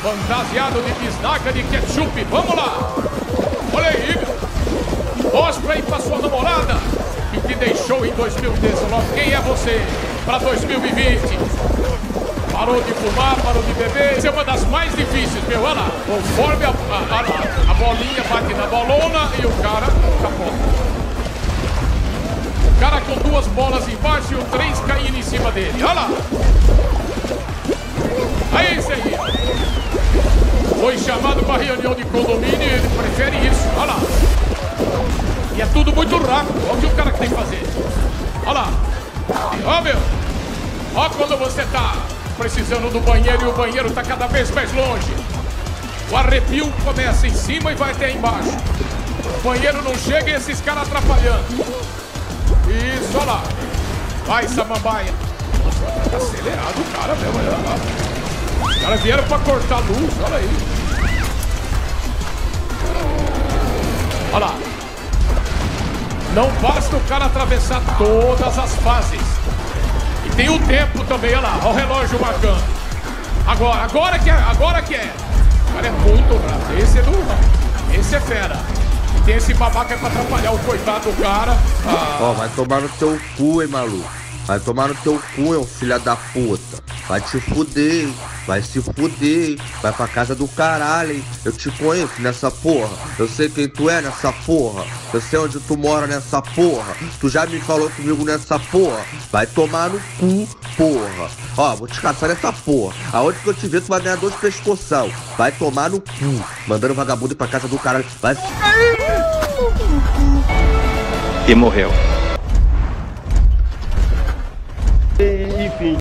Fantasiado de bisnaga de ketchup. Vamos lá. Olha aí, meu. Mostra aí pra sua namorada e que deixou em 2019. Quem é você pra 2020? Parou de fumar, parou de beber. Isso é uma das mais difíceis, meu. Olha lá. Conforme a bolinha bate na bolona e o cara capota. O cara com duas bolas embaixo e o três caindo em cima dele. Olha lá. Aí, esse aí. Foi chamado para reunião de condomínio e ele prefere isso. Olha lá. E é tudo muito rápido. Olha o que o cara tem que fazer. Olha lá. Ó, meu. Ó quando você tá precisando do banheiro e o banheiro tá cada vez mais longe. O arrepio começa em cima e vai até embaixo. O banheiro não chega e esses caras atrapalhando. Isso, olha lá. Vai, samambaia. Nossa, tá acelerado o cara mesmo. Olha lá. Os caras vieram pra cortar a luz, olha aí. Olha lá. Não basta o cara atravessar todas as fases. E tem o tempo também, olha lá. Olha o relógio marcando. Agora que é. O cara é muito rápido. Esse é fera. E tem esse babaca pra atrapalhar o coitado do cara. Ó, vai tomar no teu cu, hein, maluco. Vai tomar no teu cu, hein, filha da puta. Vai te fuder, vai se fuder. Vai pra casa do caralho, hein. Eu te conheço nessa porra. Eu sei quem tu é nessa porra. Eu sei onde tu mora nessa porra. Tu já me falou comigo nessa porra. Vai tomar no cu, porra. Ó, vou te caçar nessa porra. Aonde que eu te ver, tu vai ganhar 2 pescoção. Vai tomar no cu. Mandando vagabundo ir pra casa do caralho. Vai. E morreu.